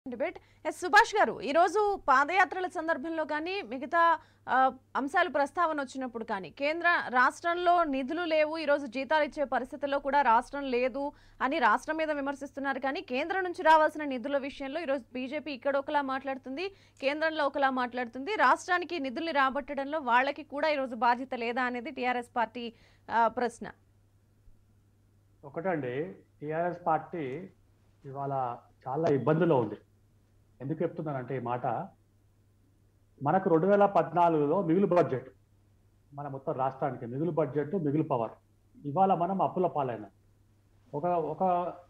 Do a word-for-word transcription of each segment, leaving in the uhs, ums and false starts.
Debate yes Subhash గారు ఈరోజు పాదయాత్రల సందర్భంలో కానీ మిగతా అంశాలు ప్రస్తావన వచ్చినప్పుడు కానీ కేంద్ర రాష్ట్రంలో నిధులు లేవు, ఈరోజు జీతాలు ఇచ్చే పరిస్థితుల్లో కూడా రాష్ట్రం లేదు అని రాష్ట్రం మీద విమర్శిస్తున్నారు. కానీ కేంద్రం నుంచి రావాల్సిన నిధుల విషయంలో ఈరోజు బీజేపీ ఇక్కడ ఒకలా మాట్లాడుతుంది, కేంద్రంలో ఒకలా మాట్లాడుతుంది. రాష్ట్రానికి నిధుల్ని రాబట్టడంలో వాళ్ళకి కూడా ఈరోజు బాధ్యత లేదా అనేది టీఆర్ఎస్ పార్టీ ప్రశ్న. ఒకటండి, టీఆర్ఎస్ పార్టీ ఇవాళ చాలా ఇబ్బందుల్లో ఉంది. ఎందుకు చెప్తున్నానంటే ఈ మాట, మనకు రెండు వేల పద్నాలుగులో మిగులు బడ్జెట్, మన మొత్తం రాష్ట్రానికి మిగులు బడ్జెట్, మిగులు పవర్. ఇవాళ మనం అప్పుల పాలైన ఒక ఒక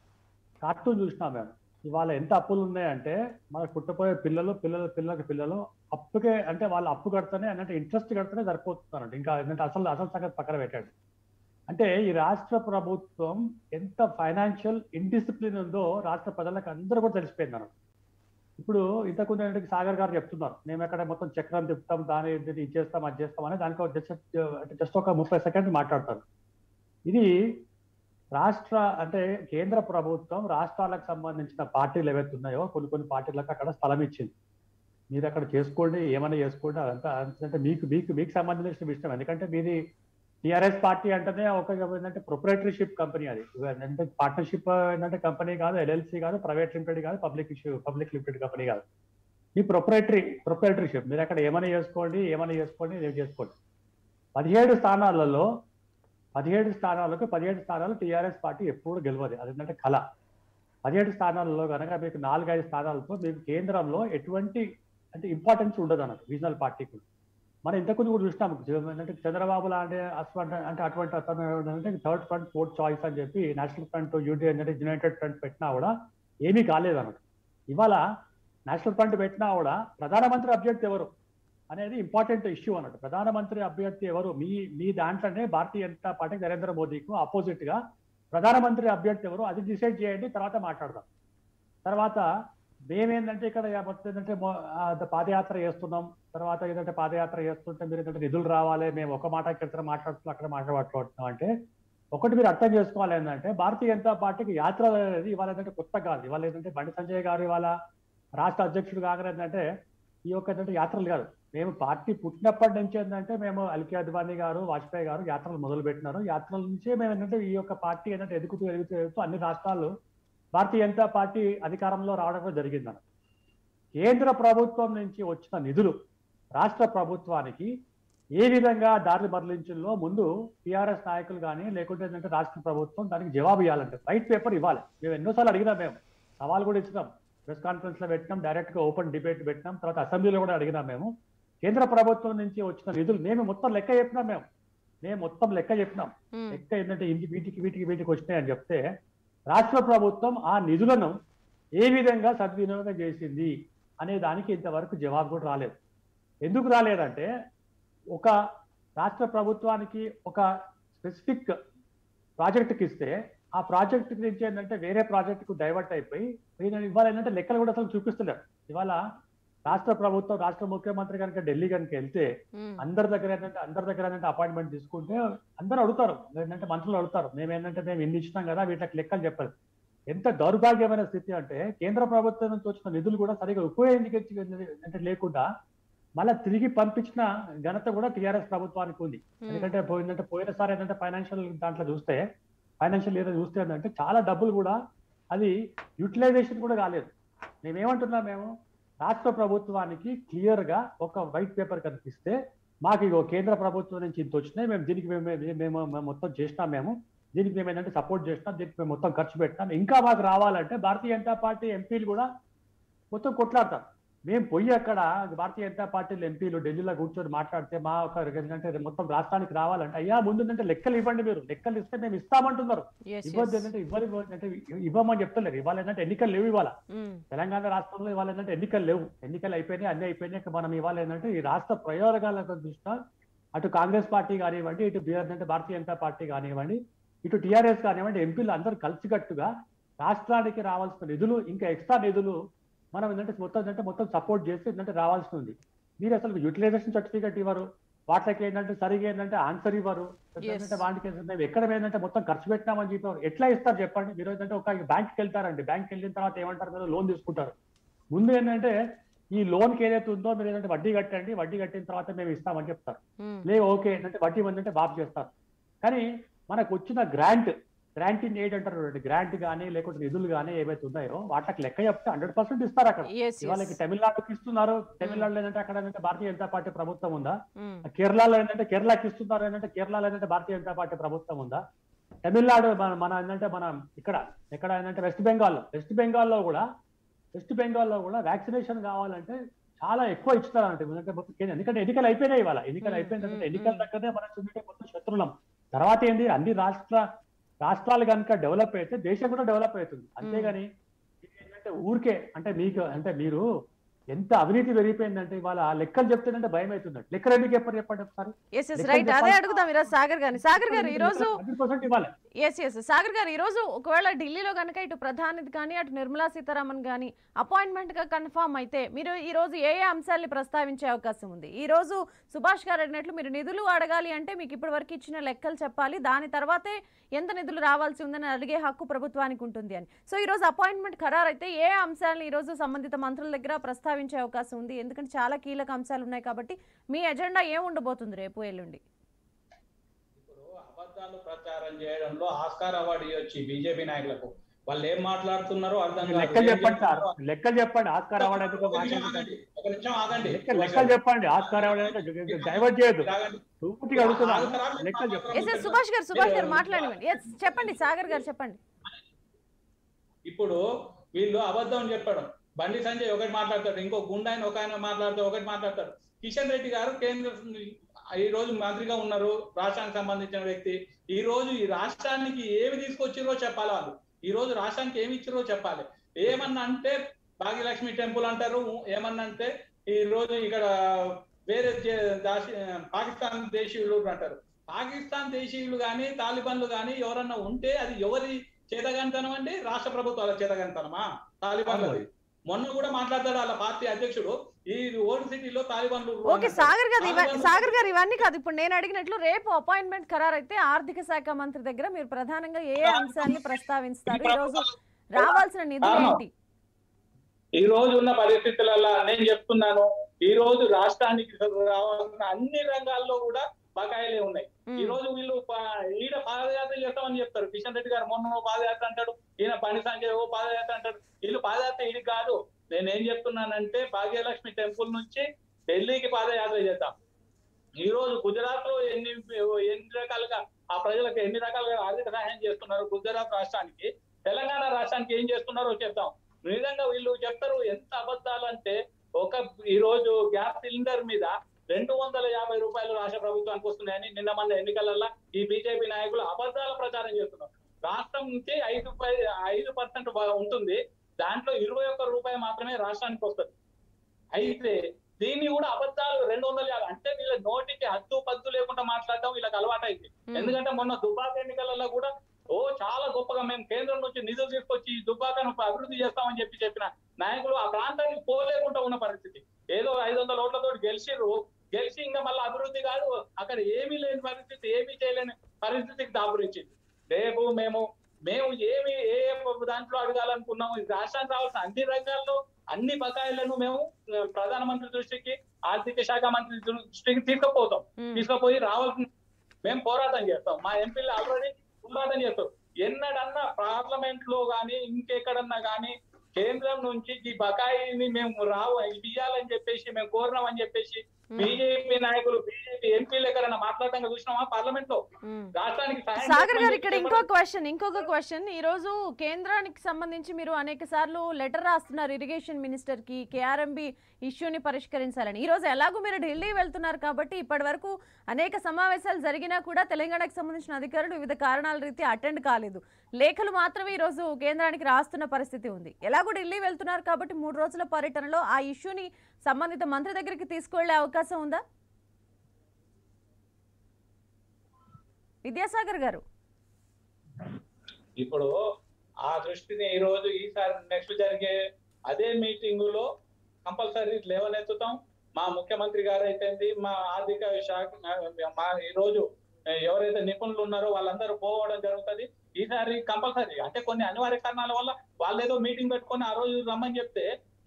కార్టూన్ చూసినాం మేము. ఇవాళ ఎంత అప్పులు ఉన్నాయంటే మనకు పుట్టపోయే పిల్లలు పిల్లల పిల్లలకి పిల్లలు అప్పుకే, అంటే వాళ్ళు అప్పు కడితేనే అంటే ఇంట్రెస్ట్ కడితేనే సరిపోతున్నారంట. ఇంకా ఏంటంటే అసలు అసలు సంగతి పక్కన పెట్టాడు. అంటే ఈ రాష్ట్ర ప్రభుత్వం ఎంత ఫైనాన్షియల్ ఇండిసిప్లిన్ ఉందో రాష్ట్ర ప్రజలకు అందరూ కూడా తెలిసిపోయింది అన్నమాట. ఇప్పుడు ఇంతకుముందు ఏంటంటే సాగర్ గారు చెప్తున్నారు, మేము ఎక్కడ మొత్తం చక్రం తిప్పుతాం, దాని ఇది చేస్తాం అది చేస్తాం అని దానికి జస్ట్ జస్ట్ ఒక ముప్పై సెకండ్ మాట్లాడతారు. ఇది రాష్ట్ర అంటే కేంద్ర ప్రభుత్వం రాష్ట్రాలకు సంబంధించిన పార్టీలు ఏవైతే ఉన్నాయో కొన్ని కొన్ని పార్టీలకు అక్కడ స్థలం ఇచ్చింది. మీరు అక్కడ చేసుకోండి, ఏమైనా చేసుకోండి, అదంతా అంటే మీకు మీకు మీకు సంబంధించిన విషయం. ఎందుకంటే మీది టీఆర్ఎస్ పార్టీ అంటేనే ఒక ఏంటంటే ప్రొప్రైటరీషిప్ కంపెనీ. అది అంటే పార్ట్నర్షిప్ ఏంటంటే కంపెనీ కాదు, ఎల్ఎల్సీ కాదు, ప్రైవేట్ లిమిటెడ్ కాదు, public issue public limited company కాదు. ఈ ప్రొప్రైటరీ ప్రొప్రైటరీషిప్ మీరు అక్కడ ఏమైనా చేసుకోండి, ఏమైనా చేసుకోండి, ఏం చేసుకోండి. పదిహేడు స్థానాలలో పదిహేడు స్థానాలకు పదిహేడు స్థానాలు టీఆర్ఎస్ పార్టీ ఎప్పుడు గెలవదు. అదేంటంటే కళ. పదిహేడు స్థానాలలో కనుక మీకు నాలుగైదు స్థానాలతో మీకు కేంద్రంలో ఎటువంటి అంటే ఇంపార్టెన్స్ ఉండదు అన్నట్టు రీజనల్ పార్టీకి. మనం ఇంతకుముందు కూడా చూసినాం, అంటే చంద్రబాబు లాంటి అంటే అటువంటి అతను అంటే థర్డ్ ఫ్రంట్ ఫోర్త్ చాయిస్ అని చెప్పి నేషనల్ ఫ్రంట్ యూటీ అంటే యునైటెడ్ ఫ్రంట్ పెట్టినా కూడా ఏమీ కాలేదు అన్నట్టు. ఇవాళ నేషనల్ ఫ్రంట్ పెట్టినా కూడా ప్రధానమంత్రి అభ్యర్థి ఎవరు అనేది ఇంపార్టెంట్ ఇష్యూ అన్నట్టు. ప్రధానమంత్రి అభ్యర్థి ఎవరు మీ మీ దాంట్లోనే భారతీయ జనతా పార్టీ నరేంద్ర మోదీకు ఆపోజిట్ గా ప్రధానమంత్రి అభ్యర్థి ఎవరు అది డిసైడ్ చేయండి, తర్వాత మాట్లాడదాం. తర్వాత మేమేంటంటే ఇక్కడ ఏంటంటే పాదయాత్ర చేస్తున్నాం, తర్వాత ఏంటంటే పాదయాత్ర చేస్తుంటే మీరు ఏంటంటే నిధులు రావాలి, మేము ఒక మాట ఇక్కడ మాట్లాడుతున్నాం అక్కడ మాట్లాడుతున్నాం అంటే ఒకటి మీరు అర్థం చేసుకోవాలి ఏంటంటే భారతీయ జనతా పార్టీకి యాత్ర అనేది ఇవాళ ఏంటంటే కొత్త కాదు. ఇవాళ ఏంటంటే బండి సంజయ్ గారు ఇవాళ రాష్ట్ర అధ్యక్షుడు కాగానే ఏంటంటే ఈ యొక్క ఏంటంటే యాత్రలు కాదు. మేము పార్టీ పుట్టినప్పటి నుంచి ఏంటంటే మేము ఎల్కే అద్వానీ గారు వాజ్పేయి గారు యాత్రలు మొదలు పెట్టినారు. యాత్రల నుంచే మేము ఏంటంటే ఈ యొక్క పార్టీ ఏంటంటే ఎదుగుతూ ఎదుగుతూ ఎదుగుతూ అన్ని రాష్ట్రాలు భారతీయ జనతా పార్టీ అధికారంలో రావడం జరిగిందన్న. కేంద్ర ప్రభుత్వం నుంచి వచ్చిన నిధులు రాష్ట్ర ప్రభుత్వానికి ఏ విధంగా దారి మరలించుల్లో ముందు టీఆర్ఎస్ నాయకులు కానీ లేకుంటే ఏంటంటే రాష్ట్ర ప్రభుత్వం దానికి జవాబు ఇవ్వాలంటే వైట్ పేపర్ ఇవ్వాలి. మేము ఎన్నోసార్లు అడిగినాం, మేము సవాల్ కూడా ఇచ్చినాం, ప్రెస్ కాన్ఫరెన్స్ లో పెట్టినాం, డైరెక్ట్ గా ఓపెన్ డిబేట్ పెట్టినాం, తర్వాత అసెంబ్లీలో కూడా అడిగినాం. మేము కేంద్ర ప్రభుత్వం నుంచి వచ్చిన నిధులు మేము మొత్తం లెక్క చెప్పినాం. మేము మేము మొత్తం లెక్క చెప్పినాం. లెక్క ఏంటంటే వీటికి వీటికి వీటికి వచ్చినాయని చెప్తే రాష్ట్ర ప్రభుత్వం ఆ నిధులను ఏ విధంగా సద్వినియోగం చేసింది అనే దానికి ఇంతవరకు జవాబు కూడా రాలేదు. ఎందుకు రాలేదంటే ఒక రాష్ట్ర ప్రభుత్వానికి ఒక స్పెసిఫిక్ ప్రాజెక్టుకి ఇస్తే ఆ ప్రాజెక్టు నుంచి ఏంటంటే వేరే ప్రాజెక్టుకు డైవర్ట్ అయిపోయి ఇవాళ ఏంటంటే లెక్కలు కూడా అసలు చూపిస్తున్నారు. ఇవాళ రాష్ట్ర ప్రభుత్వం రాష్ట్ర ముఖ్యమంత్రి కనుక ఢిల్లీ కనుక వెళ్తే అందరి దగ్గర ఏంటంటే అందరి దగ్గర ఏంటంటే అపాయింట్మెంట్ తీసుకుంటే అందరూ అడుగుతారు, ఏంటంటే మంత్రులు అడుగుతారు, మేము ఏంటంటే మేము ఇన్ని ఇచ్చినాం కదా వీటికి లెక్కలు చెప్పాలి. ఎంత దౌర్భాగ్యమైన స్థితి అంటే కేంద్ర ప్రభుత్వం నుంచి వచ్చిన నిధులు కూడా సరిగా ఉపయోగించి అంటే లేకుండా మళ్ళీ తిరిగి పంపించిన ఘనత కూడా టీఆర్ఎస్ ప్రభుత్వానికి ఉంది. ఎందుకంటే పోయిందంటే పోయినసారి ఏంటంటే ఫైనాన్షియల్ దాంట్లో చూస్తే ఫైనాన్షియల్ ఇయర్ చూస్తే ఏంటంటే చాలా డబ్బులు కూడా అది యూటిలైజేషన్ కూడా కాలేదు. మేమేమంటున్నాం, మేము రాష్ట్ర ప్రభుత్వానికి క్లియర్ గా ఒక వైట్ పేపర్ కనిపిస్తే మాకు ఇగో కేంద్ర ప్రభుత్వం నుంచి ఇంత వచ్చినాయి, మేము దీనికి మేము మేము మొత్తం చేసినాం, మేము దీనికి మేము ఏంటంటే సపోర్ట్ చేసినాం, దీనికి మేము మొత్తం ఖర్చు పెట్టినాం, ఇంకా మాకు రావాలంటే భారతీయ జనతా పార్టీ ఎంపీలు కూడా మొత్తం కొట్లాడతారు. మేము పోయి అక్కడ భారతీయ జనతా పార్టీలు ఎంపీలు ఢిల్లీలో కూర్చొని మాట్లాడితే మా ఒక ఏంటంటే మొత్తం రాష్ట్రానికి రావాలంటే అయ్యా ముందు అంటే లెక్కలు ఇవ్వండి, మీరు లెక్కలు ఇస్తే మేము ఇస్తామంటున్నారు. ఇవ్వద్దు ఏంటంటే ఇవ్వని అంటే ఇవ్వమని చెప్తలేరు. ఇవాళ ఏంటంటే ఎన్నికలు లేవు. ఇవాళ తెలంగాణ రాష్ట్రంలో ఇవాళ ఏంటంటే ఎన్నికలు లేవు, ఎన్నికలు అయిపోయినాయి, అన్ని అయిపోయినాయి. మనం ఇవాళ ఏంటంటే ఈ రాష్ట్ర ప్రయోగాలకు దృష్ట్యా అటు కాంగ్రెస్ పార్టీ కానివ్వండి, ఇటు అంటే భారతీయ జనతా పార్టీ కానివ్వండి, ఇటు టీఆర్ఎస్ కానివ్వండి, ఎంపీలు అందరూ కలిసికట్టుగా రాష్ట్రానికి రావాల్సిన నిధులు ఇంకా ఎక్స్ట్రా నిధులు మనం ఏంటంటే మొత్తం ఏంటంటే మొత్తం సపోర్ట్ చేసి ఏంటంటే రావాల్సి ఉంది. మీరు అసలు యూటిలైజేషన్ సర్టిఫికేట్ ఇవ్వరు, వాటికి ఏంటంటే సరిగా ఏంటంటే ఆన్సర్ ఇవ్వరు. వాటికి ఎక్కడ ఏంటంటే మొత్తం ఖర్చు పెట్టినామని చెప్పారు. ఎట్లా ఇస్తారు చెప్పండి? మీరు ఏంటంటే ఒక బ్యాంక్కి వెళ్తారండి, బ్యాంక్కి వెళ్ళిన తర్వాత ఏమంటారు, మీరు లోన్ తీసుకుంటారు. ముందు ఏంటంటే ఈ లోన్కి ఏదైతే ఉందో మీరు ఏంటంటే వడ్డీ కట్టండి, వడ్డీ కట్టిన తర్వాత మేము ఇస్తామని చెప్తారు. లేదు ఓకే ఏంటంటే వడ్డీ ఉందంటే బాబు చేస్తారు. కానీ మనకు వచ్చిన గ్రాంట్ గ్రాంట్ ఇన్ ఎయిడ్ అంటారు, గ్రాంట్ కానీ లేకుంటే నిధులు కానీ ఏవైతే ఉన్నాయో వాటికి లెక్క చెప్తే హండ్రెడ్ పర్సెంట్ ఇస్తారు అక్కడ. ఇవాళకి తమిళనాడుకి ఇస్తున్నారు, తమిళనాడులో ఏంటంటే అక్కడ ఏంటంటే భారతీయ జనతా పార్టీ ప్రభుత్వం ఉందా, కేరళలో ఏంటంటే కేరళకి ఇస్తున్నారు ఏంటంటే కేరళలో ఏంటంటే భారతీయ జనతా పార్టీ ప్రభుత్వం ఉందా, తమిళనాడు మన మన ఏంటంటే మన ఇక్కడ ఎక్కడ ఏంటంటే వెస్ట్ బెంగాల్లో వెస్ట్ బెంగాల్లో కూడా వెస్ట్ బెంగాల్లో కూడా వ్యాక్సినేషన్ కావాలంటే చాలా ఎక్కువ ఇస్తారంటే, ఎందుకంటే ఎన్నికలు అయిపోయినాయి ఇవాళ, ఎన్నికలు అయిపోయిన ఎన్నికల దగ్గరనే మనం చూస్తే మొత్తం శత్రులం. తర్వాత ఏంటి అన్ని రాష్ట్ర రాష్ట్రాలు కనుక డెవలప్ అయితే దేశం కూడా డెవలప్ అవుతుంది. అంతేగాని ఏంటంటే ఊరికే అంటే మీకు అంటే మీరు ఎంత అవినీతి పెరిగిపోయిందంటే ఇవాళ లెక్కలు చెప్తేనంటే భయం అవుతుంది. లెక్కలు ఎందుకు చెప్పండి చెప్పండి ఒకసారి. రైట్, అదే అడుగుదాం ఈరోజు సాగర్ గారిని. సాగర్ గారు ఈరోజు ఇవ్వాలి. ఎస్ ఎస్ సాగర్ గారు ఈరోజు ఒకవేళ ఢిల్లీలో కనుక ఇటు ప్రధాని కానీ అటు నిర్మలా సీతారామన్ కానీ అపాయింట్మెంట్ గా కన్ఫర్మ్ అయితే మీరు ఈ రోజు ఏ ఏ అంశాలని ప్రస్తావించే అవకాశం ఉంది? ఈ రోజు సుభాష్ గారు అడిగినట్లు మీరు నిధులు అడగాలి అంటే మీకు ఇప్పటి వరకు ఇచ్చిన లెక్కలు చెప్పాలి, దాని తర్వాతే ఎంత నిధులు రావాల్సి ఉందని అడిగే హక్కు ప్రభుత్వానికి ఉంటుంది అని. సో ఈ రోజు అపాయింట్మెంట్ ఖరారు అయితే ఏ అంశాలను ఈ రోజు సంబంధిత మంత్రుల దగ్గర ప్రస్తావించే అవకాశం ఉంది? ఎందుకంటే చాలా కీలక అంశాలు ఉన్నాయి కాబట్టి మీ ఎజెండా ఏం ఉండబోతుంది రేపు ఎల్లుండి? అబద్ధాలు ప్రచారం చేయడంలో ఆస్కార్ అవార్డు ఇవ్వచ్చు బీజేపీ నాయకులకు. వాళ్ళు ఏం మాట్లాడుతున్నారో అర్థం కాదు. లెక్కలు చెప్పండి సార్, లెక్కలు చెప్పండి. ఆస్కార్ అవార్డు ఎందుకు ఒక నిమిషం ఆగండి. లెక్కలు చెప్పండి. ఆస్కార్ అవార్డు డైవర్ట్ చేయదు. పూర్తిగా అడుగుతున్నాను, లెక్కలు చెప్పండి. సుభాష్ గారు సుభాష్ గారు మాట్లాడండి. చెప్పండి సాగర్ గారు చెప్పండి. ఇప్పుడు వీళ్ళు అబద్ధం చెప్పడం, బండి సంజయ్ ఒకటి మాట్లాడతాడు, ఇంకో గుండాయన ఒక ఆయన మాట్లాడతాడు, ఒకటి మాట్లాడతాడు. కిషన్ రెడ్డి గారు కేంద్ర ఈ రోజు మంత్రిగా ఉన్నారు, రాష్ట్రానికి సంబంధించిన వ్యక్తి. ఈ రోజు ఈ రాష్ట్రానికి ఏమి తీసుకొచ్చిరో చెప్పాలి. వాళ్ళు ఈ రోజు రాష్ట్రానికి ఏమి ఇచ్చిరో చెప్పాలి. ఏమన్నా అంటే భాగ్యలక్ష్మి టెంపుల్ అంటారు, ఏమన్నా అంటే ఈ రోజు ఇక్కడ వేరే పాకిస్తాన్ దేశీయులు అంటారు. పాకిస్తాన్ దేశీయులు కానీ తాలిబాన్లు కానీ ఎవరన్నా ఉంటే అది ఎవరి చేతగంతనం అండి? రాష్ట్ర ప్రభుత్వాల చేతగంతనమా తాలిబాన్లు? మొన్న కూడా మాట్లాడతాడు వాళ్ళ పార్టీ అధ్యక్షుడు, ఈ ఓల్డ్ సిటీలో తాలిబాన్లు. ఓకే సాగర్ గారు సాగర్ గారు ఇవన్నీ కాదు, ఇప్పుడు నేను అడిగినట్లు రేపు అపాయింట్మెంట్ ఖరారు అయితే ఆర్థిక శాఖ మంత్రి దగ్గర మీరు ప్రధానంగా ఏ అంశాన్ని ప్రస్తావిస్తారు? ఈ రోజు రావాల్సిన నిధులు ఏంటి? ఈ రోజు ఉన్న పరిస్థితులలో నేను చెప్తున్నాను, ఈ రోజు రాష్ట్రానికి రావాల్సిన అన్ని రంగాల్లో కూడా బకాయిలే ఉన్నాయి. ఈ రోజు వీళ్ళు ఈడ పాదయాత్ర చేస్తామని చెప్తారు. కిషన్ రెడ్డి గారు మొన్న పాదయాత్ర అంటాడు, ఈయన బండి సంజయ్ ఓ పాదయాత్ర అంటాడు. వీళ్ళు పాదయాత్ర ఇది కాదు. నేనేం చెప్తున్నానంటే భాగ్యలక్ష్మి టెంపుల్ నుంచి ఢిల్లీకి పాదయాత్ర చేద్దాం. ఈ రోజు గుజరాత్ లో ఎన్ని ఎన్ని రకాలుగా ఆ ప్రజలకు ఎన్ని రకాలుగా ఆర్థిక సహాయం చేస్తున్నారు గుజరాత్ రాష్ట్రానికి, తెలంగాణ రాష్ట్రానికి ఏం చేస్తున్నారో చెప్తాం. నిజంగా వీళ్ళు చెప్తారు ఎంత అబద్ధాలు అంటే, ఒక ఈ రోజు గ్యాస్ సిలిండర్ మీద రెండు వందల యాభై రూపాయలు రాష్ట్ర ప్రభుత్వానికి వస్తున్నాయని నిన్న మన ఎన్నికలలో ఈ బీజేపీ నాయకులు అబద్ధాల ప్రచారం చేస్తున్నారు. రాష్ట్రం నుంచి ఐదు ఐదు పర్సెంట్ ఉంటుంది, దాంట్లో ఇరవై ఒక్క రూపాయి మాత్రమే రాష్ట్రానికి వస్తుంది. అయితే దీన్ని కూడా అబద్ధాలు రెండు వందల యాభై అంటే వీళ్ళ నోటికి హద్దు పద్దు లేకుండా మాట్లాడడం వీళ్ళకి అలవాటు అయింది. ఎందుకంటే మొన్న దుబ్బాక ఎన్నికలలో కూడా ఓ చాలా గొప్పగా మేము కేంద్రం నుంచి నిధులు తీసుకొచ్చి దుబ్బాకను అభివృద్ధి చేస్తామని చెప్పి చెప్పిన నాయకులు ఆ ప్రాంతానికి పోలేకుండా ఉన్న పరిస్థితి. ఏదో ఐదు వందల ఓట్లతో గెలిచిర్రు, గెలిచి ఇంకా మళ్ళీ అభివృద్ధి కాదు, అక్కడ ఏమీ లేని పరిస్థితి, ఏమీ చేయలేని పరిస్థితికి దాపురించింది. రేపు మేము మేము ఏమి ఏ దాంట్లో అడగాలనుకున్నాము, రాష్ట్రానికి రావాల్సిన అన్ని రంగాల్లో అన్ని బకాయిలను మేము ప్రధానమంత్రి దృష్టికి ఆర్థిక శాఖ మంత్రి దృష్టికి తీసుకుపోతాం. తీసుకుపోయి రావాల్సిన మేము పోరాటం చేస్తాం. మా ఎంపీలు ఆల్రెడీ పోరాటం చేస్తాం. ఎన్నడన్నా పార్లమెంట్ లో గానీ ఇంకెక్కడన్నా గానీ కేంద్రం నుంచి ఈ బకాయిని మేము రావు ఇవ్వాలని చెప్పేసి మేము కోరినామని చెప్పేసి బీజేపీ నాయకులు బీజేపీ ఎంపీలు ఎక్కడన్నా మాట్లాడటం చూసినామా పార్లమెంట్ లో? రాష్ట్రానికి సాగర్ గారు ఇక్కడ ఇంకో క్వశ్చన్ ఇంకొక క్వశ్చన్ ఈ రోజు కేంద్రానికి సంబంధించి మీరు అనేక సార్లు లెటర్ రాస్తున్నారు ఇరిగేషన్ మినిస్టర్ కి, కేఆర్ఎంబి ఇష్యూని పరిష్కరించాలని. ఈ రోజు ఎలాగో మీరు ఢిల్లీ వెళ్తున్నారు కాబట్టి ఇప్పటి వరకు అనేక సమావేశాలు జరిగినా కూడా తెలంగాణకు సంబంధించిన అధికారులు వివిధ కారణాల రీతి అటెండ్ కాలేదు. లేఖలు మాత్రమే ఈ రోజు కేంద్రానికి రాస్తున్న పరిస్థితి ఉంది. ఎలాగో ఢిల్లీ వెళ్తున్నారు కాబట్టి మూడు రోజుల పర్యటనలో ఆ ఇష్యూని సంబంధిత మంత్రి దగ్గరికి తీసుకువెళ్లే అవకాశం ఉందా? విద్యాసాగర్ గారు ఇప్పుడు ఆ దృష్టిని ఈ రోజు ఈసారి నెక్స్ట్ జరిగే అదే మీటింగ్ లో కంపల్సరీ లేవనెత్తుతాం. మా ముఖ్యమంత్రి గారు అయితే మా ఆర్థిక శాఖ మా ఈ రోజు ఎవరైతే నిపుణులు ఉన్నారో వాళ్ళందరూ పోవడం జరుగుతుంది. ఈసారి కంపల్సరీ అంటే కొన్ని అనివార్య కారణాల వల్ల వాళ్ళు ఏదో మీటింగ్ పెట్టుకొని ఆ రోజు రమ్మని చెప్తే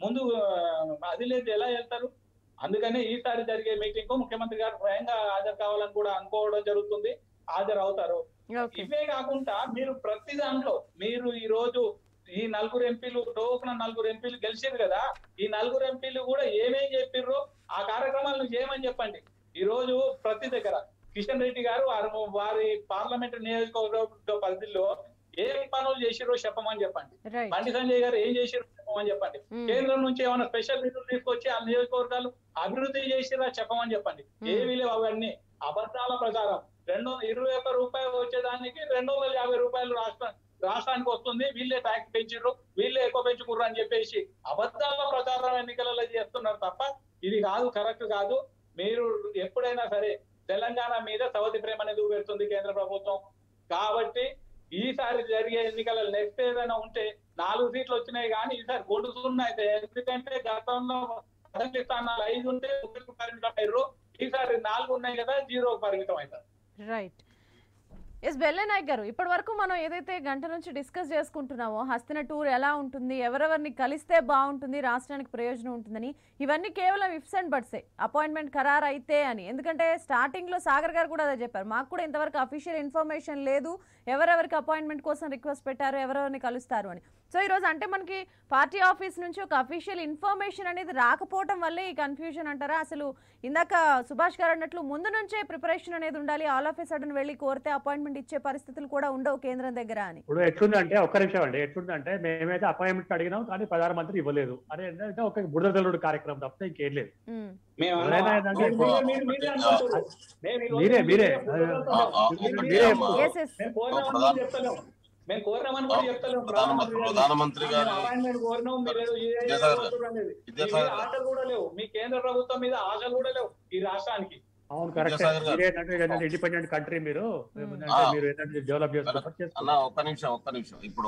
ముందు అది లేదు ఎలా వెళ్తారు? అందుకనే ఈసారి జరిగే మీటింగ్ కు ముఖ్యమంత్రి గారు స్వయంగా హాజరు కావాలని కూడా అనుకోవడం జరుగుతుంది. హాజరు అవుతారు. ఇవే కాకుండా మీరు ప్రతి దాంట్లో మీరు ఈ రోజు ఈ నలుగురు ఎంపీలు టోకున నలుగురు ఎంపీలు గెలిచారు కదా, ఈ నలుగురు ఎంపీలు కూడా ఏమేం చెప్పిర్రో ఆ కార్యక్రమాలను చేయమని చెప్పండి. ఈ రోజు ప్రతి దగ్గర కిషన్ రెడ్డి గారు వారి పార్లమెంట్ నియోజకవర్గ పరిధిలో ఏం పనులు చేసిరో చెప్పమని చెప్పండి. బండి సంజయ్ గారు ఏం చేసిరో చెప్పమని చెప్పండి. కేంద్రం నుంచి ఏమైనా స్పెషల్ నిధులు తీసుకొచ్చి ఆ నియోజకవర్గాలు అభివృద్ధి చేసిరా చెప్పమని చెప్పండి. ఏమీ లేవు అవన్నీ అబద్ధాల ప్రచారం. రెండు ఇరవై ఒక్క రూపాయలు వచ్చేదానికి రెండు వందల యాభై రూపాయలు రాష్ట్ర రాష్ట్రానికి వస్తుంది. వీళ్ళే ట్యాక్స్ పెంచారు, వీళ్ళే ఎక్కువ పెంచుకుర్రు అని చెప్పేసి అబద్ధాల ప్రచారం ఎన్నికలలో చేస్తున్నారు తప్ప ఇది కాదు, కరెక్ట్ కాదు. మీరు ఎప్పుడైనా సరే తెలంగాణ మీద సవతి ప్రేమ అనేది పెడుతుంది కేంద్ర ప్రభుత్వం. కాబట్టి ఈసారి జరిగే ఎన్నికలలో నెక్స్ట్ ఏదైనా ఉంటే నాలుగు సీట్లు వచ్చినాయి కానీ ఈసారి గొడ్డు సున్నా అయితే, ఎందుకంటే గతంలో పదకొండు స్థానాలు ఐదు ఉంటే ఒకరికి పరిమితం అయ్యారు. ఈసారి నాలుగు ఉన్నాయి కదా, జీరోకి పరిమితం అవుతారు. రైట్. ఎస్ బెల్లే నాయక్ గారు, ఇప్పటి వరకు మనం ఏదైతే గంట నుంచి డిస్కస్ చేసుకుంటున్నామో హస్తిన టూర్ ఎలా ఉంటుంది, ఎవరెవరిని కలిస్తే బాగుంటుంది, రాష్ట్రానికి ప్రయోజనం ఉంటుందని, ఇవన్నీ కేవలం ఇఫ్స్ అండ్ బట్సే. అపాయింట్మెంట్ ఖరారు అయితే అని. ఎందుకంటే స్టార్టింగ్లో సాగర్ గారు కూడా అదే చెప్పారు, మాకు కూడా ఇంతవరకు అఫీషియల్ ఇన్ఫర్మేషన్ లేదు, ఎవరెవరికి అపాయింట్మెంట్ కోసం రిక్వెస్ట్ పెట్టారు, ఎవరెవరిని కలుస్తారు అని. సో ఈరోజు అంటే మనకి పార్టీ ఆఫీస్ నుంచి ఒక అఫీషియల్ ఇన్ఫర్మేషన్ అనేది రాకపోవడం వల్లే ఈ కన్ఫ్యూజన్ అంటారా? అసలు ఇందాక సుభాష్ గారు అన్నట్లు ముందు నుంచే ప్రిపరేషన్ అనేది ఉండాలి, ఆల్ ఆఫ్ ఏ సడన్ వెళ్ళి కోరితే అపాయింట్మెంట్ ఇచ్చే పరిస్థితులు కూడా ఉండవు కేంద్రం దగ్గర అని. ఇప్పుడు ఎట్లుందంటే ఒక్క నిమిషం అండి, ఎట్లుందంటే మేమైతే అపాయింట్మెంట్ అడిగినాం కానీ ప్రధానమంత్రి ఇవ్వలేదు అని అంటే ఒక బురద తెల్లుడు కార్యక్రమం తప్ప ఇంకేం లేదు. మీరే మీరే మేము కోరినామని కూడా చెప్తలేము. ప్రధానమంత్రి గారు ఆశలు కూడా లేవు, మీ కేంద్ర ప్రభుత్వం మీద ఆశలు కూడా లేవు ఈ రాష్ట్రానికి. అవును కరెక్ట్. ఇండిపెండెంట్ కంట్రీ మీరు మీరు డెవలప్ చేసుకోవాలి. అన్న ఒక్క నిమిషం ఒక్క నిమిషం ఇప్పుడు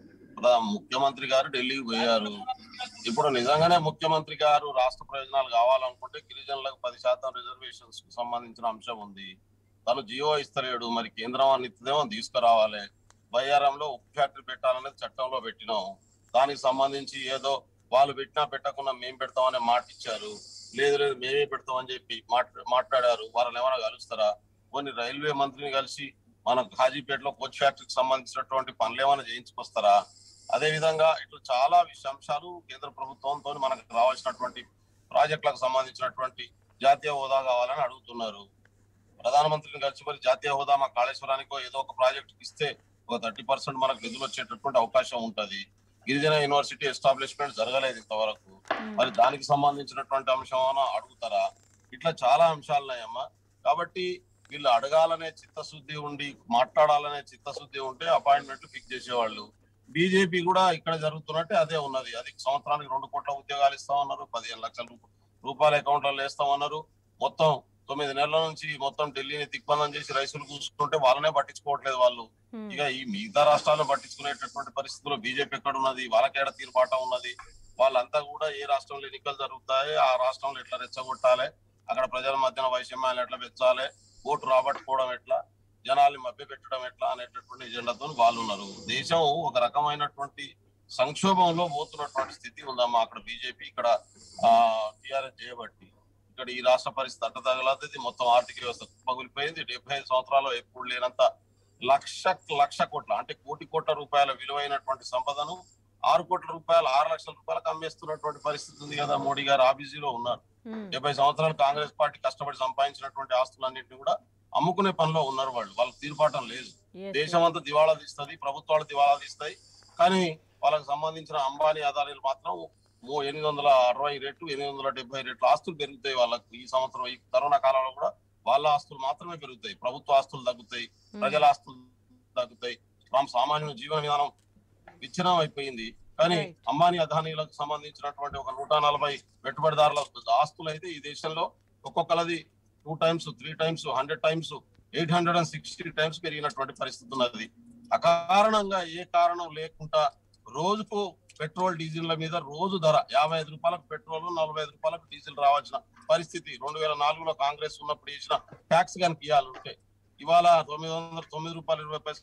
ముఖ్యమంత్రి గారు ఢిల్లీకి పోయారు. ఇప్పుడు నిజంగానే ముఖ్యమంత్రి గారు రాష్ట్ర ప్రయోజనాలు కావాలనుకుంటే గిరిజనులకు పది శాతం రిజర్వేషన్స్ కు సంబంధించిన అంశం ఉంది. తను జియో ఇస్తలేడు, మరి కేంద్రం అన్నిదేమో తీసుకురావాలి. బయ్యారంలో ఉప్పు ఫ్యాక్టరీ పెట్టాలనేది చట్టంలో పెట్టినాం. దానికి సంబంధించి ఏదో వాళ్ళు పెట్టినా పెట్టకుండా మేము పెడతామనే మాట ఇచ్చారు. లేదు లేదు మేమే పెడతామని చెప్పి మాట్లాడారు. వాళ్ళని ఏమైనా కలుస్తారా? కొన్ని రైల్వే మంత్రిని కలిసి మన హాజీపేటలో కోచ్ ఫ్యాక్టరీకి సంబంధించినటువంటి పనులు ఏమైనా చేయించుకొస్తారా? అదే విధంగా ఇట్లా చాలా అంశాలు కేంద్ర ప్రభుత్వంతో మనకు రావాల్సినటువంటి ప్రాజెక్టులకు సంబంధించినటువంటి జాతీయ హోదా కావాలని అడుగుతున్నారు. ప్రధానమంత్రిని కలిసి మరి జాతీయ హోదా మా కాళేశ్వరానికో ఏదో ఒక ప్రాజెక్ట్ ఇస్తే ఒక థర్టీ పర్సెంట్ మనకు నిధులు వచ్చేటటువంటి అవకాశం ఉంటది. గిరిజన యూనివర్సిటీ ఎస్టాబ్లిష్మెంట్ జరగలేదు ఇంతవరకు, మరి దానికి సంబంధించినటువంటి అంశం అడుగుతారా? ఇట్లా చాలా అంశాలు ఉన్నాయమ్మా. కాబట్టి వీళ్ళు అడగాలనే చిత్తశుద్ధి ఉండి మాట్లాడాలనే చిత్తశుద్ధి ఉంటే అపాయింట్మెంట్లు ఫిక్స్ చేసేవాళ్ళు. బీజేపీ కూడా ఇక్కడ జరుగుతున్నట్టే అదే ఉన్నది. అది సంవత్సరానికి రెండు కోట్ల ఉద్యోగాలు ఇస్తామన్నారు, పదిహేను లక్షల రూపాయల అకౌంట్లలో వేస్తామన్నారు. మొత్తం తొమ్మిది నెలల నుంచి మొత్తం ఢిల్లీని దిగ్బంధం చేసి రైతులు కూర్చుంటే వాళ్ళనే పట్టించుకోవట్లేదు వాళ్ళు. ఇక ఈ మిగతా రాష్ట్రాలను పట్టించుకునేటటువంటి పరిస్థితుల్లో బీజేపీ ఎక్కడ ఉన్నది? వాళ్ళకేడ తీర్పాటం ఉన్నది? వాళ్ళంతా కూడా ఏ రాష్ట్రంలో ఎన్నికలు జరుగుతాయి, ఆ రాష్ట్రంలో ఎట్లా రెచ్చగొట్టాలి, అక్కడ ప్రజల మధ్యన వైషమ్యాలు ఎట్లా పెంచాలి, ఓటు రాబట్టుకోవడం ఎట్లా, జనాల్ని మభ్య పెట్టడం ఎట్లా అనేటటువంటి ఎజెండాతో వాళ్ళు ఉన్నారు. దేశం ఒక రకమైనటువంటి సంక్షోభంలో పోతున్నటువంటి స్థితి ఉందమ్మా అక్కడ బీజేపీ, ఇక్కడ ఆ టీఆర్ఎస్ చేయబట్టి. ఇక్కడ ఈ రాష్ట్ర పరిస్థితి అట్ట తగలది, మొత్తం ఆర్థిక వ్యవస్థ పగిలిపోయింది. డెబ్బై ఐదు సంవత్సరాలు ఎప్పుడు లేనంత లక్ష లక్ష కోట్ల అంటే కోటి కోట్ల రూపాయల విలువైనటువంటి సంపదను ఆరు కోట్ల రూపాయలు ఆరు లక్షల రూపాయలకు అమ్మేస్తున్నటువంటి పరిస్థితి ఉంది కదా. మోడీ గారు ఆ బిజీలో ఉన్నారు. డెబ్బై సంవత్సరాలు కాంగ్రెస్ పార్టీ కష్టపడి సంపాదించినటువంటి ఆస్తులన్నింటినీ కూడా అమ్ముకునే పనిలో ఉన్నారు వాళ్ళు. వాళ్ళకి తీర్పాటం లేదు. దేశం అంతా దివాళా తీస్తుంది, ప్రభుత్వాలు దివాళా తీస్తాయి, కానీ వాళ్ళకి సంబంధించిన అంబానీ అదానీలు మాత్రం ఎనిమిది వందల అరవై రెట్లు ఎనిమిది వందల డెబ్బై రెట్లు ఆస్తులు పెరుగుతాయి వాళ్ళకు. ఈ సంవత్సరం ఈ కరోనా కాలంలో కూడా వాళ్ళ ఆస్తులు మాత్రమే పెరుగుతాయి, ప్రభుత్వ ఆస్తులు తగ్గుతాయి, ప్రజల ఆస్తులు తగ్గుతాయి. సామాన్యుల జీవన విధానం విచ్ఛిన్నం అయిపోయింది. కానీ అంబానీ అదానీలకు సంబంధించినటువంటి ఒక నూట నలభై పెట్టుబడిదారుల ఆస్తులు అయితే ఈ దేశంలో ఒక్కొక్కలది two times three times hundred times eight hundred and sixty times పెరిగినటువంటి పరిస్థితి ఉన్నది. అకారణంగా ఏ కారణం లేకుండా రోజుకు పెట్రోల్ డీజిల్ మీద రోజు ధర యాభై ఐదు రూపాయలకు పెట్రోల్, నలభై ఐదు రూపాయలకు డీజిల్ రావాల్సిన పరిస్థితి రెండు వేల నాలుగులో కాంగ్రెస్ ఉన్నప్పుడు ఇచ్చిన ట్యాక్స్ కనుక ఇవ్వాలంటే ఇవాళ తొమ్మిది వందల తొమ్మిది రూపాయలు ఇరవై పైసలు.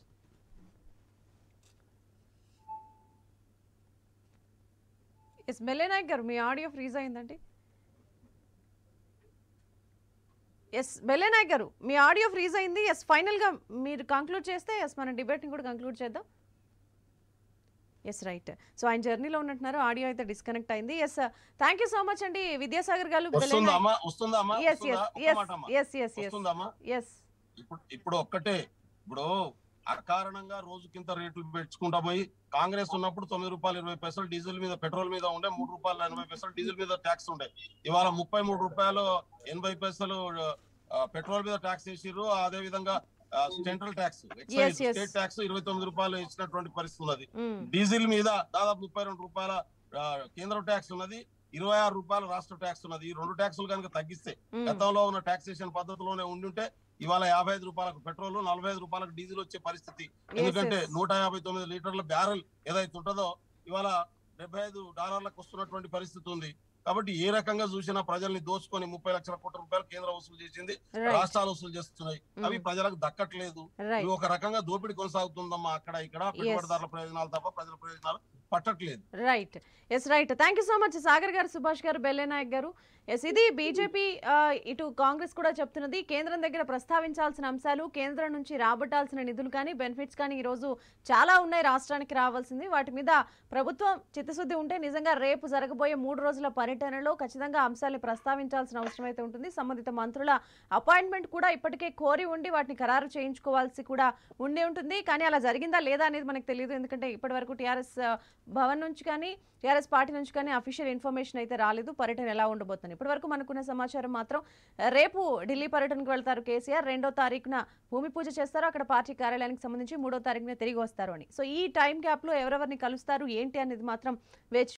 ఎస్ బెల్లెనాయక్ గారు, మీ ఆడియో ఫ్రీజ్ అయిందండి. ఎస్ బెల్లెనాయక్ గారు, మీ ఆడియో ఫ్రీజ్ అయింది. ఎస్ ఫైనల్గా మీరు కంక్లూడ్ చేస్తే ఎస్ మన డిబేట్ని కూడా కంక్లూడ్ చేద్దాం. Yes right. సో ఆయన జర్నీలో ఉన్నట్టున్నారు, ఆడియో అయితే డిస్కనెక్ట్ అయింది. Yes thank you so much అండి విద్యాసాగర్ గారు. ఇప్పుడు ఒక్కటే, ఇప్పుడు అకారణంగా రోజుకింత రేట్లు పెంచుకుంటా పోయి కాంగ్రెస్ ఉన్నప్పుడు తొమ్మిది రూపాయలు ఇరవై పైసలు డీజిల్ మీద పెట్రోల్ మీద ఉండే, మూడు రూపాయలు ఎనభై పైసలు డీజిల్ మీద ట్యాక్స్ ఉండే. ఇవాళ ముప్పై మూడు రూపాయలు ఎనభై పైసలు పెట్రోల్ మీద ట్యాక్స్ వేసిర్రు. అదే విధంగా సెంట్రల్ ట్యాక్స్, స్టేట్ ట్యాక్స్ ఇరవై తొమ్మిది రూపాయలు ఇచ్చినటువంటి పరిస్థితి ఉన్నది. డీజిల్ మీద దాదాపు ముప్పై రెండు రూపాయల కేంద్ర ట్యాక్స్ ఉన్నది, ఇరవై ఆరు రూపాయల రాష్ట్ర ట్యాక్స్ ఉన్నది. ఈ రెండు ట్యాక్సులు కనుక తగ్గిస్తే, గతంలో ఉన్న టాక్సేషన్ పద్ధతిలోనే ఉండుంటే ఇవాళ యాభై ఐదు రూపాయలకు పెట్రోల్, నలభై ఐదు రూపాయలకు డీజిల్ వచ్చే పరిస్థితి. ఎందుకంటే నూట యాభై తొమ్మిది లీటర్ల బ్యారెల్ ఏదైతే ఉంటుందో ఇవాళ డెబ్బై ఐదు డాలర్లకు వస్తున్నటువంటి పరిస్థితి ఉంది. కాబట్టి ఏ రకంగా చూసినా ప్రజల్ని దోచుకొని ముప్పై లక్షల కోట్ల రూపాయలు కేంద్రం వసూలు చేసింది, రాష్ట్రాలు వసూలు చేస్తున్నాయి. అవి ప్రజలకు దక్కట్లేదు. ఇవి ఒక రకంగా దోపిడీ కొనసాగుతుందమ్మా. అక్కడ ఇక్కడ పెట్టుబడిదారుల ప్రయోజనాలు తప్ప ప్రజల ప్రయోజనాలు పట్టట్లేదు. Right. Yes right. Thank you so much Sagar గారు, సుభాష్ గారు, బెల్లెనాయక్ గారు. ఎస్ ఇది బీజేపీ ఇటు కాంగ్రెస్ కూడా చెప్తున్నది. కేంద్రం దగ్గర ప్రస్తావించాల్సిన అంశాలు, కేంద్రం నుంచి రాబట్టాల్సిన నిధులు కానీ బెనిఫిట్స్ కానీ ఈరోజు చాలా ఉన్నాయి రాష్ట్రానికి రావాల్సింది. వాటి మీద ప్రభుత్వం చిత్తశుద్ధి ఉంటే నిజంగా రేపు జరగబోయే మూడు రోజుల పర్యటనలో ఖచ్చితంగా అంశాలను ప్రస్తావించాల్సిన అవసరం అయితే ఉంటుంది. సంబంధిత మంత్రుల అపాయింట్మెంట్ కూడా ఇప్పటికే కోరి ఉండి వాటిని ఖరారు చేయించుకోవాల్సి కూడా ఉండి ఉంటుంది. కానీ అలా జరిగిందా లేదా అనేది మనకు తెలియదు. ఎందుకంటే ఇప్పటి వరకు టీఆర్ఎస్ భవన్ నుంచి కానీ టీఆర్ఎస్ పార్టీ నుంచి కానీ అఫీషియల్ ఇన్ఫర్మేషన్ అయితే రాలేదు పర్యటన ఎలా ఉండబోతుంది. ఇప్పటి వరకు మనకున్న సమాచారం మాత్రం రేపు ఢిల్లీ పర్యటనకు వెళ్తారు కేసీఆర్. రెండో తారీఖున భూమి పూజ చేస్తారు అక్కడ పార్టీ కార్యాలయానికి సంబంధించి, మూడో తారీఖున తిరిగి వస్తారు అని. సో ఈ టైం గ్యాప్ లో ఎవరెవరిని కలుస్తారు ఏంటి అనేది మాత్రం వేచి